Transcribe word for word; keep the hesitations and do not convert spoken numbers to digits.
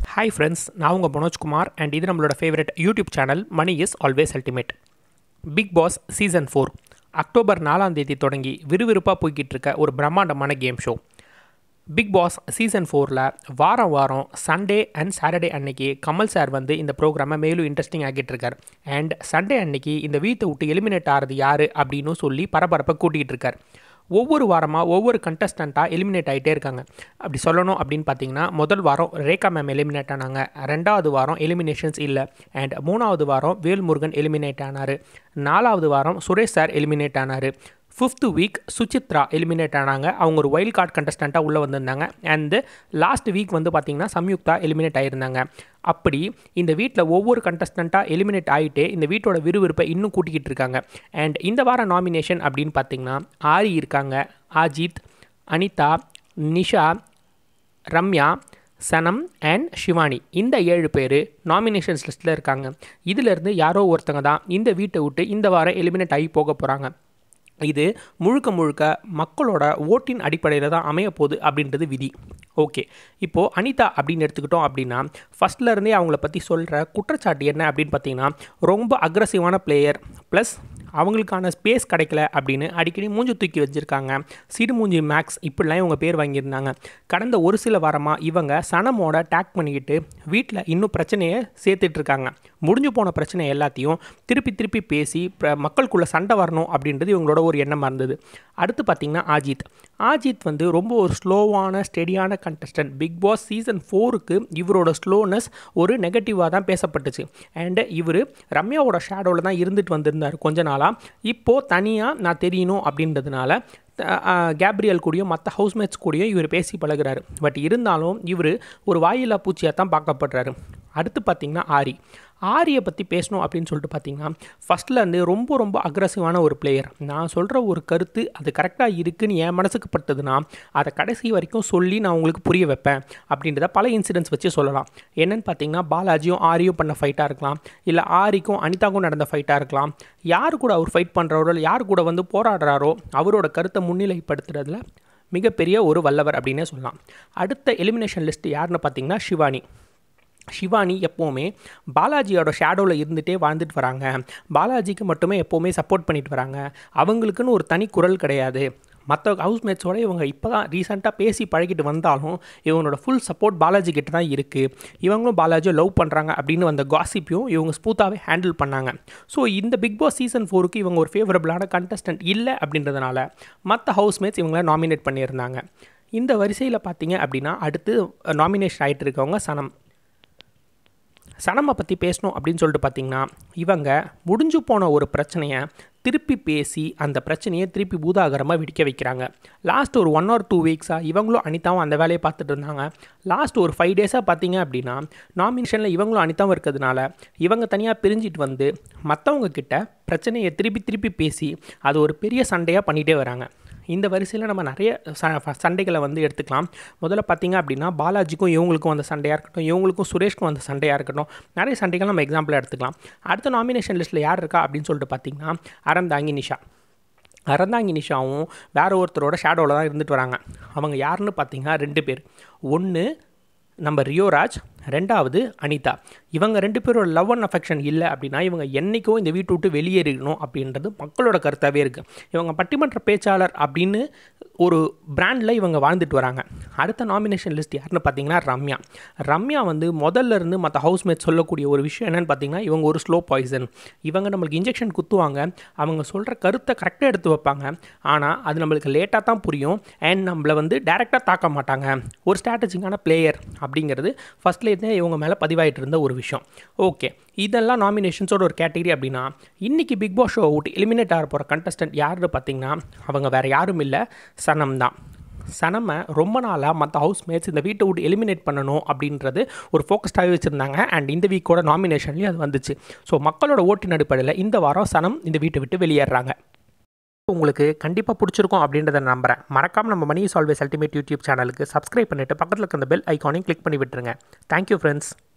Hi friends, நான் உங்கள் Manojkumar and இது நம்மளோட favourite YouTube channel money is always ultimate. Bigg Boss season four October நாலாம் தேதி தொடங்கி விறுவிறுப்பாக போய்கிட்டு இருக்க ஒரு பிரம்மாண்டமான game show. Bigg Boss season ஃபோரில் வாரம் வாரம் சண்டே அண்ட் சாட்டர்டே அன்னைக்கு கமல் சார் வந்து இந்த ப்ரோக்ராமை மேலும் இன்ட்ரெஸ்டிங் ஆகிட்டு இருக்கார். அண்ட் சண்டே அன்னைக்கு இந்த வீட்டை விட்டு எலிமினேட் ஆகிறது யார் அப்படின்னு சொல்லி பரபரப்பை கூட்டிகிட்டு இருக்கார். ஒவ்வொரு வாரமாக ஒவ்வொரு கண்டஸ்டண்ட்டாக எலிமினேட் ஆகிட்டே இருக்காங்க. அப்படி சொல்லணும் அப்படின்னு பார்த்தீங்கன்னா, முதல் வாரம் ரேகா மேம் எலிமினேட் ஆனாங்க. ரெண்டாவது வாரம் எலிமினேஷன்ஸ் இல்லை. அண்ட் மூணாவது வாரம் வேல்முருகன் எலிமினேட் ஆனார். நாலாவது வாரம் சுரேஷ் சார் எலிமினேட் ஆனார். ஃபிஃப்த்து வீக் சுசித்ரா எலிமினேட் ஆனாங்க. அவங்க ஒரு வைல்ட் கார்டு கண்டஸ்டண்ட்டாக உள்ளே வந்திருந்தாங்க. அண்டு லாஸ்ட் வீக் வந்து பார்த்திங்கன்னா சம்யுக்தா எலிமினேட் ஆகியிருந்தாங்க. அப்படி இந்த வீட்டில் ஒவ்வொரு கண்டஸ்டண்ட்டாக எலிமினேட் ஆகிட்டே இந்த வீட்டோட விறுவிறுப்பை இன்னும் கூட்டிக்கிட்டு இருக்காங்க. அண்ட் இந்த வாரம் நாமினேஷன் அப்படின்னு பார்த்திங்கன்னா ஆரி இருக்காங்க, அஜித், அனிதா, நிஷா, ரம்யா, சனம் அண்ட் ஷிவானி. இந்த ஏழு பேர் நாமினேஷன்ஸ் லிஸ்ட்டில் இருக்காங்க. இதிலேருந்து யாரோ ஒருத்தங்க தான் இந்த வீட்டை விட்டு இந்த வாரம் எலிமினேட் ஆகி போக போகிறாங்க. இது முழுக்க முழுக்க மக்களோட ஓட்டின் அடிப்படையில் தான் அமைய போகுது அப்படின்றது விதி. ஓகே, இப்போது அனிதா அப்படின்னு எடுத்துக்கிட்டோம் அப்படின்னா, ஃபஸ்ட்லேருந்தே அவங்கள பற்றி சொல்கிற குற்றச்சாட்டு என்ன அப்படின்னு பார்த்தீங்கன்னா, ரொம்ப அக்ரஸிவான பிளேயர் ப்ளஸ் அவங்களுக்கான ஸ்பேஸ் கிடைக்கல அப்படின்னு அடிக்கடி மூஞ்சி தூக்கி வச்சுருக்காங்க. சிடு மூஞ்சி மேக்ஸ் இப்படிலாம் இவங்க பேர் வாங்கியிருந்தாங்க. கடந்த ஒரு சில வாரமாக இவங்க சனமோட டேக் பண்ணிக்கிட்டு வீட்டில் இன்னும் பிரச்சனையை சேர்த்துட்ருக்காங்க. முடிஞ்சு போன பிரச்சனை எல்லாத்தையும் திருப்பி திருப்பி பேசி மக்களுக்குள்ளே சண்டை வரணும் அப்படின்றது இவங்களோட ஒரு எண்ணமாக இருந்தது. அடுத்து பார்த்திங்கன்னா அஜித். அஜித் வந்து ரொம்ப ஒரு ஸ்லோவான ஸ்டெடியான கண்டஸ்டன்ட். பிக் பாஸ் சீசன் ஃபோருக்கு இவரோட ஸ்லோனஸ் ஒரு நெகட்டிவாக தான் பேசப்பட்டுச்சு. அண்டு இவர் ரம்யாவோட ஷேடோவில் தான் இருந்துட்டு வந்திருந்தார் கொஞ்ச நாளாக. இப்போது தனியாக நான் தெரியணும் அப்படின்றதுனால கேப்ரியல் கூடயும் மற்ற ஹவுஸ்மேட்ஸ் கூடயும் இவர் பேசி பழகிறாரு. பட் இருந்தாலும் இவர் ஒரு வாயிலா பூச்சியாக தான் பார்க்கப்படுறாரு. அடுத்து பார்த்திங்கன்னா ஆரி. ஆரியை பற்றி பேசணும் அப்படின்னு சொல்லிட்டு பார்த்தீங்கன்னா, ஃபஸ்ட்லேருந்து ரொம்ப ரொம்ப அக்ரஸிவான ஒரு பிளேயர். நான் சொல்கிற ஒரு கருத்து அது கரெக்டாக இருக்குதுன்னு என் மனசுக்கு பட்டதுன்னா அதை கடைசி வரைக்கும் சொல்லி நான் உங்களுக்கு புரிய வைப்பேன் அப்படின்றத பல இன்சிடென்ட்ஸ் வச்சு சொல்லலாம். என்னென்னு பார்த்தீங்கன்னா, பாலாஜியும் ஆரியும் பண்ண ஃபைட்டாக இருக்கலாம், இல்லை ஆரிக்கும் அனிதாக்கும் நடந்த ஃபைட்டாக இருக்கலாம். யார் கூட அவர் ஃபைட் பண்ணுறாரோ இல்லை யார் கூட வந்து போராடுறாரோ அவரோட கருத்தை முன்னிலைப்படுத்துறதுல மிகப்பெரிய ஒரு வல்லவர் அப்படின்னே சொல்லலாம். அடுத்த எலிமினேஷன் லிஸ்ட் யாருன்னு பார்த்தீங்கன்னா ஷிவானி. ஷிவானி எப்போவுமே பாலாஜியோட ஷேடோவில் இருந்துகிட்டே வாழ்ந்துட்டு வராங்க. பாலாஜிக்கு மட்டுமே எப்போவுமே சப்போர்ட் பண்ணிட்டு வராங்க. அவங்களுக்குன்னு ஒரு தனி குரல் கிடையாது. மற்ற ஹவுஸ்மேட்ஸோட இவங்க இப்போ தான் ரீசெண்டாக பேசி பழகிட்டு வந்தாலும் இவங்களோட ஃபுல் சப்போர்ட் பாலாஜி கிட்ட தான் இருக்குது. இவங்களும் பாலாஜியை லவ் பண்ணுறாங்க அப்படின்னு வந்த காசிப்பையும் இவங்க ஸ்மூத்தாகவே ஹேண்டில் பண்ணாங்க. ஸோ இந்த பிக் பாஸ் சீசன் ஃபோருக்கு இவங்க ஒரு ஃபேவரபிளான கண்டஸ்டன்ட் இல்லை அப்படின்றதுனால மற்ற ஹவுஸ்மேட்ஸ் இவங்கள நாமினேட் பண்ணியிருந்தாங்க. இந்த வரிசையில் பார்த்தீங்க அப்படின்னா அடுத்து நாமினேஷன் ஆகிட்டு இருக்கவங்க சனம். சனமை பற்றி பேசணும் அப்படின்னு சொல்லிட்டு பார்த்திங்கன்னா, இவங்க முடிஞ்சு போன ஒரு பிரச்சனையை திருப்பி பேசி அந்த பிரச்சனையை திருப்பி பூதாகரமாக விடிக்க வைக்கிறாங்க. லாஸ்ட் ஒரு ஒன் ஆர் டூ வீக்ஸாக இவங்களும் அனிதாவும் அந்த வேலையை பார்த்துட்டு இருந்தாங்க. லாஸ்ட் ஒரு ஃபைவ் டேஸாக பார்த்தீங்க அப்படின்னா நாமினேஷனில் இவங்களும் அனிதாவும் இருக்கிறதுனால இவங்க தனியாக பிரிஞ்சிட்டு வந்து மற்றவங்க கிட்ட பிரச்சனையை திருப்பி திருப்பி பேசி அது ஒரு பெரிய சண்டையாக பண்ணிகிட்டே வராங்க. இந்த வரிசையில் நம்ம நிறைய சண்டைகளை வந்து எடுத்துக்கலாம். முதல்ல பார்த்திங்க அப்படின்னா பாலாஜிக்கும் இவங்களுக்கும் அந்த சண்டையாக இருக்கட்டும், இவங்களுக்கும் சுரேஷ்க்கும் அந்த சண்டையாக இருக்கட்டும், நிறைய சண்டைகள் நம்ம எக்ஸாம்பிளாக எடுத்துக்கலாம். அடுத்த நாமினேஷன் லிஸ்ட்டில் யார் இருக்கா அப்படின்னு சொல்லிட்டு பார்த்திங்கன்னா அறந்தாங்கி நிஷா. அறந்தாங்கி நிஷாவும் வேறு ஒருத்தரோட ஷேடோவில் தான் இருந்துட்டு வராங்க. அவங்க யாருன்னு பார்த்திங்கன்னா ரெண்டு பேர். ஒன்று நம்ம ரியோராஜ், ரெண்டாவது அனிதா. இவங்க ரெண்டு பேரோட லவ் அண்ட் அஃபெக்ஷன் இல்லை அப்படின்னா இவங்க என்றைக்கும் இந்த வீட்டை விட்டு வெளியேறிக்கணும் அப்படின்றது மக்களோட கருத்தாகவே இருக்குது. இவங்க பட்டிமன்ற பேச்சாளர் அப்படின்னு ஒரு பிராண்டில் இவங்க வாழ்ந்துட்டு வராங்க. அடுத்த நாமினேஷன் லிஸ்ட் யாருன்னு பார்த்தீங்கன்னா ரம்யா. ரம்யா வந்து முதல்ல இருந்து மற்ற ஹவுஸ்மேட்ஸ் சொல்லக்கூடிய ஒரு விஷயம் என்னென்னு பார்த்தீங்கன்னா, இவங்க ஒரு ஸ்லோ பாய்சன். இவங்க நம்மளுக்கு இன்ஜெக்ஷன் குத்துவாங்க, அவங்க சொல்கிற கருத்தை கரெக்டாக எடுத்து வைப்பாங்க, ஆனால் அது நம்மளுக்கு லேட்டாக தான் புரியும். அண்ட் நம்மளை வந்து டைரெக்டாக தாக்க மாட்டாங்க. ஒரு ஸ்ட்ராட்டஜிக்கான பிளேயர் அப்படிங்கிறது ஃபஸ்ட்லேருந்தே இவங்க மேலே பதிவாகிட்டு இருந்த ஒரு விஷயம். ஓகே, இதெல்லாம் நாமினேஷன்ஸோட ஒரு கேட்டகரி அப்படின்னா, இன்றைக்கி பிக் பாஸ் ஷோ விட்டு எலிமினேட் ஆக போகிற கண்டஸ்டன்ட் யாருன்னு பார்த்தீங்கன்னா அவங்க வேறு யாரும் இல்லை, சனம் தான். சனமை ரொம்ப நாளாக மற்ற ஹவுஸ்மேட்ஸ் இந்த வீட்டை விட்டு எலிமினேட் பண்ணணும் அப்படின்றது ஒரு ஃபோக்கஸ்டாகவே வச்சுருந்தாங்க. அண்ட் இந்த வீக்கோட நாமினேஷன்லேயும் அது வந்துச்சு. ஸோ மக்களோட ஓட்டின் அடிப்படையில் இந்த வாரம் சனம் இந்த வீட்டை விட்டு வெளியேறாங்க. உங்களுக்கு கண்டிப்பாக பிடிச்சிருக்கும் அப்படின்றத நம்புகிறேன். மறக்காமல் நம்ம money is always ultimate YouTube சேனலுக்கு சப்ஸ்கிரைப் பண்ணிவிட்டு பக்கத்தில் இருக்க அந்த பெல் ஐக்கானையும் கிளிக் பண்ணி விட்டுருங்க. Thank you friends.